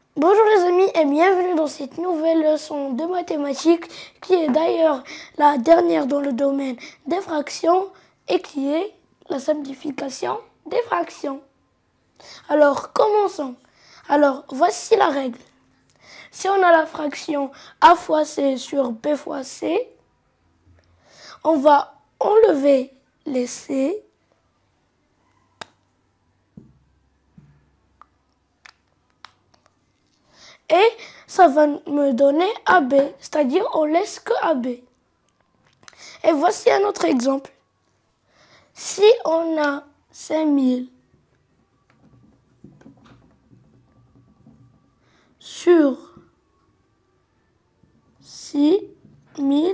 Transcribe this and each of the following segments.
Bonjour les amis et bienvenue dans cette nouvelle leçon de mathématiques qui est d'ailleurs la dernière dans le domaine des fractions et qui est la simplification des fractions. Alors commençons. Alors voici la règle. Si on a la fraction a fois c sur b fois c, on va enlever les c et ça va me donner AB, c'est-à-dire on laisse que AB. Et voici un autre exemple. Si on a 5000 sur 6000,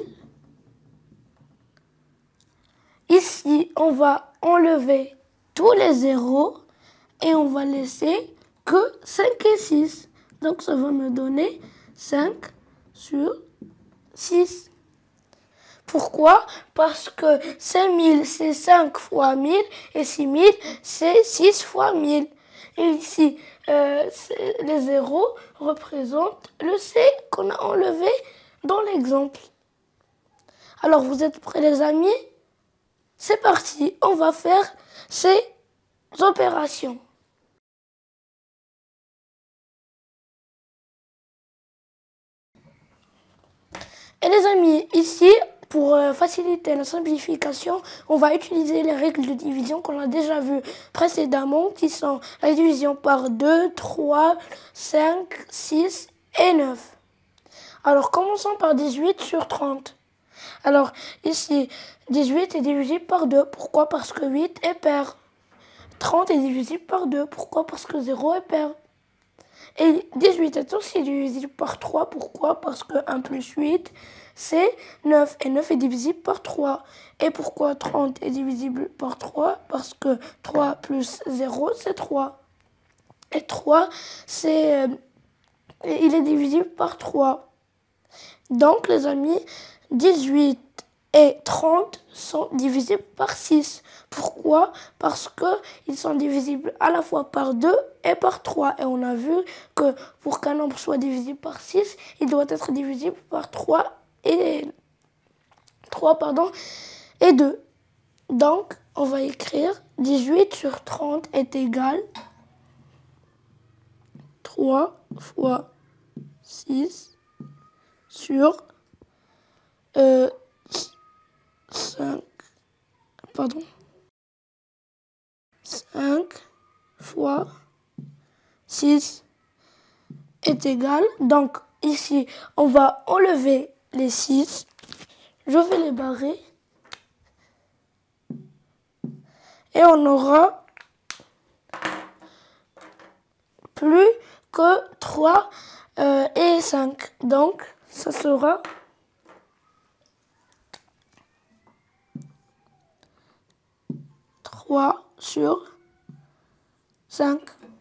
ici on va enlever tous les zéros et on va laisser que 5 et 6. Donc ça va me donner 5 sur 6. Pourquoi? Parce que 5000 c'est 5 fois 1000 et 6000 c'est 6 fois 1000. Et ici, les zéros représentent le C qu'on a enlevé dans l'exemple. Alors vous êtes prêts les amis? C'est parti, on va faire ces opérations. Et les amis, ici, pour faciliter la simplification, on va utiliser les règles de division qu'on a déjà vues précédemment, qui sont la division par 2, 3, 5, 6 et 9. Alors, commençons par 18 sur 30. Alors, ici, 18 est divisible par 2. Pourquoi? Parce que 8 est pair. 30 est divisible par 2. Pourquoi? Parce que 0 est pair. Et 18 est aussi divisible par 3. Pourquoi? Parce que 1 plus 8, c'est 9. Et 9 est divisible par 3. Et pourquoi 30 est divisible par 3? Parce que 3 plus 0, c'est 3. Et 3, il est divisible par 3. Donc, les amis, 18 et 30 sont divisibles par 6. Pourquoi? Parce qu'ils sont divisibles à la fois par 2 et par 3. Et on a vu que pour qu'un nombre soit divisible par 6, il doit être divisible par 3 et 2. Donc, on va écrire 18 sur 30 est égal 3 fois 6 sur 5 fois 6 est égal. Donc ici, on va enlever les 6. Je vais les barrer. Et on n'aura plus que 3 et 5. Donc, ça sera 3 sur 5.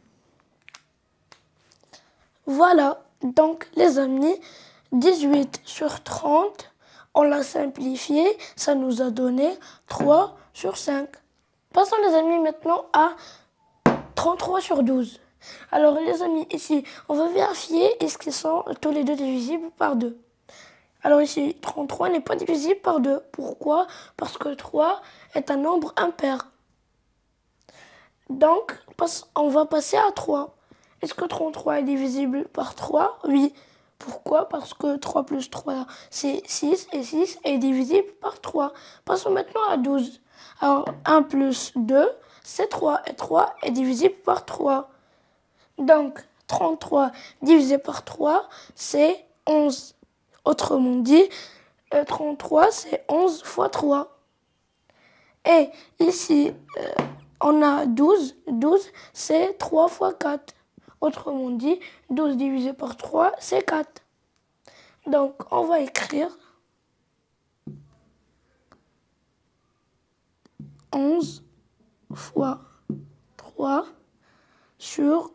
Voilà, donc les amis, 18 sur 30, on l'a simplifié, ça nous a donné 3 sur 5. Passons les amis maintenant à 33 sur 12. Alors les amis, ici, on va vérifier est-ce qu'ils sont tous les deux divisibles par 2. Alors ici, 33 n'est pas divisible par 2. Pourquoi? Parce que 3 est un nombre impair. Donc, on va passer à 3. Est-ce que 33 est divisible par 3? Oui. Pourquoi? Parce que 3 plus 3, c'est 6, et 6 est divisible par 3. Passons maintenant à 12. Alors, 1 plus 2, c'est 3, et 3 est divisible par 3. Donc, 33 divisé par 3, c'est 11. Autrement dit, 33, c'est 11 fois 3. Et ici, on a 12. 12, c'est 3 fois 4. Autrement dit, 12 divisé par 3, c'est 4. Donc, on va écrire 11 fois 3 sur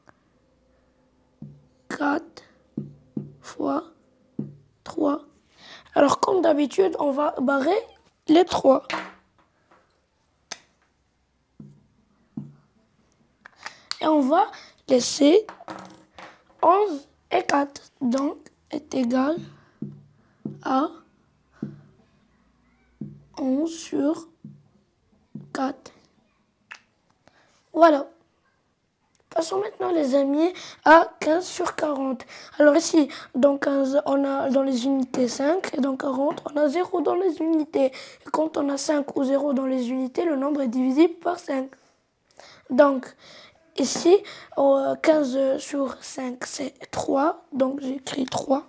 4 fois 3. Alors, comme d'habitude, on va barrer les 3. Et on va laisser 11 et 4. Donc, est égal à 11 sur 4. Voilà. Passons maintenant, les amis, à 15 sur 40. Alors ici, dans 15, on a dans les unités 5, et dans 40, on a 0 dans les unités. Et quand on a 5 ou 0 dans les unités, le nombre est divisible par 5. Donc, ici, 15 sur 5, c'est 3. Donc, j'écris 3.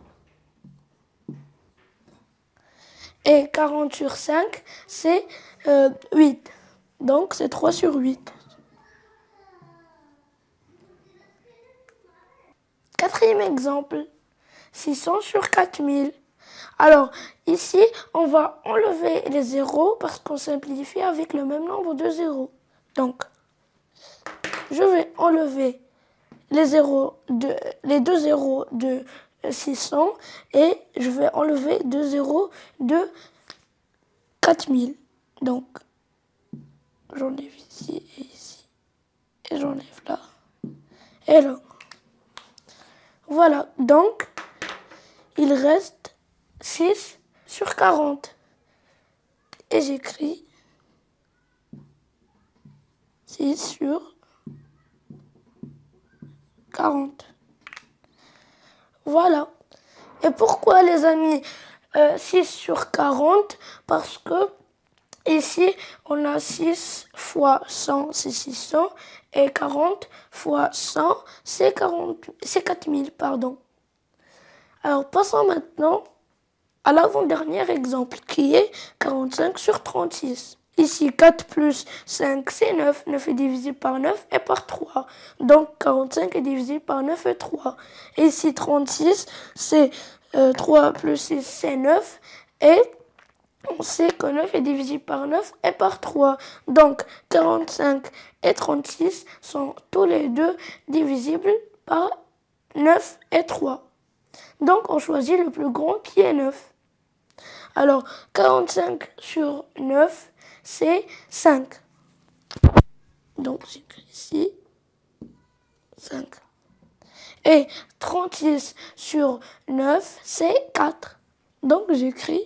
Et 40 sur 5, c'est 8. Donc, c'est 3 sur 8. Quatrième exemple, 600 sur 4000. Alors, ici, on va enlever les zéros parce qu'on simplifie avec le même nombre de zéros. Donc, je vais enlever les deux zéros de 600 et je vais enlever 2 zéros de 4000. Donc, j'enlève ici et ici. Et j'enlève là et là. Voilà, donc, il reste 6 sur 40. Et j'écris 6 sur 40. Voilà. Et pourquoi, les amis, 6 sur 40? Parce que ici, on a 6 fois 100, c'est 600. Et 40 fois 100, c'est 4000, pardon. Alors, passons maintenant à l'avant-dernier exemple, qui est 45 sur 36. Ici, 4 plus 5, c'est 9. 9 est divisé par 9 et par 3. Donc, 45 est divisé par 9 et 3. Et ici, 36, c'est 3 plus 6, c'est 9. Et on sait que 9 est divisé par 9 et par 3. Donc, 45 et 36 sont tous les deux divisibles par 9 et 3. Donc, on choisit le plus grand qui est 9. Alors, 45 sur 9, c'est 5. Donc, j'écris ici 5. Et 36 sur 9, c'est 4. Donc, j'écris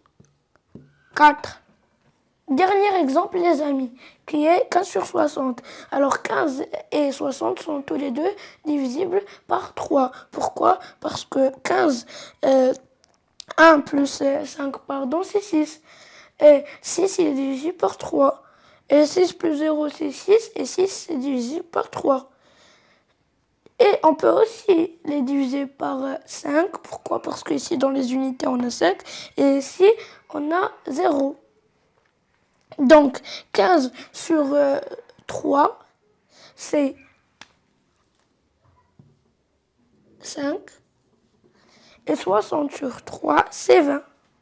4. Dernier exemple, les amis, qui est 15 sur 60. Alors, 15 et 60 sont tous les deux divisibles par 3. Pourquoi? Parce que 15, 1 plus 5, pardon, c'est 6. Et 6, il est divisible par 3. Et 6 plus 0, c'est 6. Et 6, c'est divisible par 3. Et on peut aussi les diviser par 5. Pourquoi? Parce que ici, dans les unités, on a 5. Et ici, on a 0. Donc, 15 sur 3, c'est 5. Et 60 sur 3, c'est 20.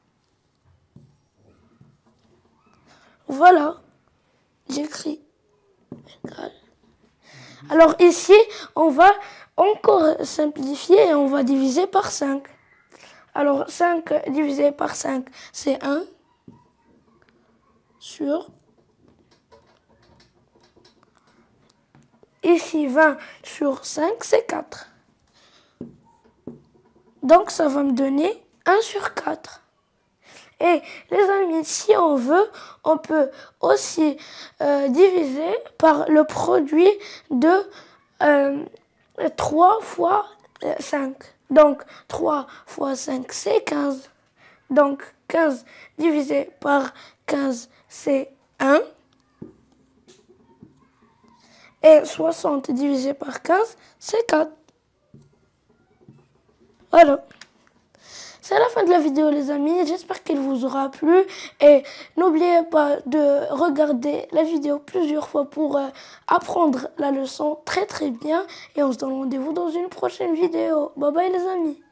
Voilà, j'écris égal. Alors ici, on va encore simplifier et on va diviser par 5. Alors 5 divisé par 5, c'est 1 sur... Ici, 20 sur 5, c'est 4. Donc ça va me donner 1 sur 4. Et les amis, si on veut, on peut aussi diviser par le produit de 3 fois 5. Donc 3 fois 5, c'est 15. Donc 15 divisé par 15, c'est 1. Et 60 divisé par 15, c'est 4. Voilà. C'est la fin de la vidéo, les amis. J'espère qu'elle vous aura plu. Et n'oubliez pas de regarder la vidéo plusieurs fois pour apprendre la leçon très bien. Et on se donne rendez-vous dans une prochaine vidéo. Bye bye, les amis.